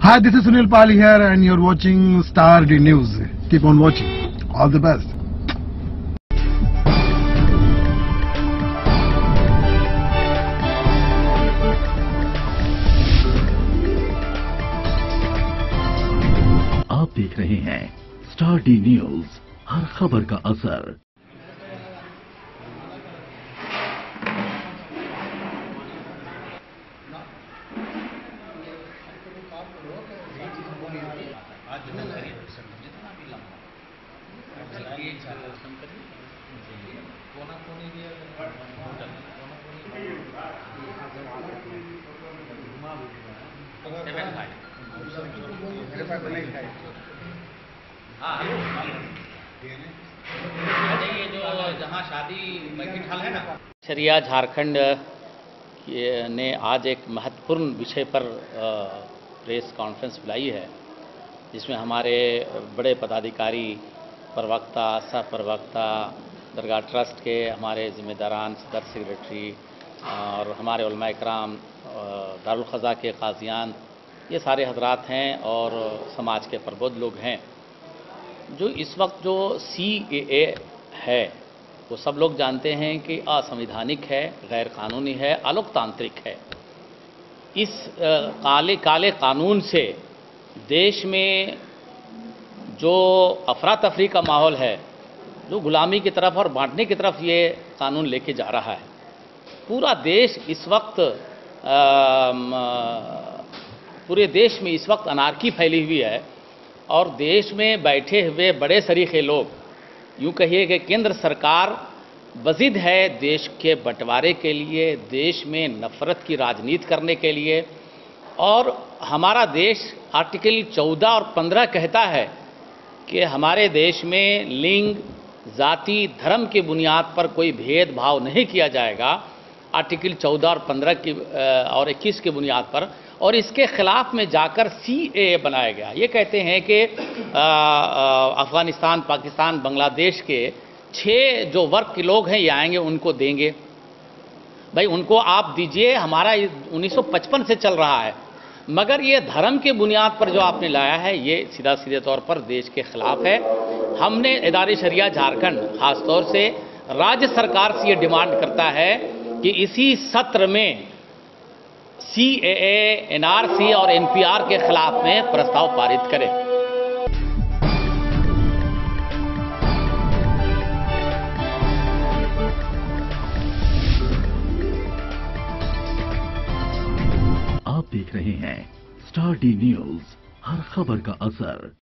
Hi, this is Sunil Pal here and you're watching Star D News. Keep on watching. All the best. आप देख रहे हैं star D news, हर खबर का असर। ये जो जहाँ शादी बैंक्वेट हॉल है ना, शरिया झारखंड ने आज एक महत्वपूर्ण विषय पर प्रेस कॉन्फ्रेंस बुलाई है, जिसमें हमारे बड़े पदाधिकारी, प्रवक्ता, सह प्रवक्ता, दरगाह ट्रस्ट के हमारे जिम्मेदारान, सदर सेक्रेटरी और हमारे उलमा इकराम, दारुल क़ज़ा के काज़ियान, ये सारे हजरात हैं और समाज के प्रबुद्ध लोग हैं। जो इस वक्त जो CAA है, वो सब लोग जानते हैं कि असंवैधानिक है, गैर कानूनी है, अलोकतांत्रिक है। इस काले काले कानून से देश में जो अफरा तफरी का माहौल है, जो गुलामी की तरफ और बांटने की तरफ ये कानून लेके जा रहा है, पूरा देश इस वक्त पूरे देश में इस वक्त अनार्की फैली हुई है और देश में बैठे हुए बड़े सरीखे लोग, यूँ कहिए कि केंद्र सरकार वजिद है देश के बंटवारे के लिए, देश में नफरत की राजनीति करने के लिए। और हमारा देश आर्टिकल 14 और 15 कहता है कि हमारे देश में लिंग, जाति, धर्म की बुनियाद पर कोई भेदभाव नहीं किया जाएगा, आर्टिकल 14 और 15 की और 21 की बुनियाद पर। और इसके खिलाफ में जाकर CAA बनाया गया। ये कहते हैं कि अफ़गानिस्तान, पाकिस्तान, बांग्लादेश के 6 जो वर्ग के लोग हैं ये आएंगे, उनको देंगे। भाई उनको आप दीजिए, हमारा 1955 से चल रहा है, मगर ये धर्म के बुनियाद पर जो आपने लाया है, ये सीधा सीधे तौर पर देश के खिलाफ है। हमने इदारे शरिया झारखंड खासतौर से राज्य सरकार से ये डिमांड करता है कि इसी सत्र में CAA, NRC और NPR के खिलाफ में प्रस्ताव पारित करें। आप देख रहे हैं स्टार डी न्यूज, हर खबर का असर।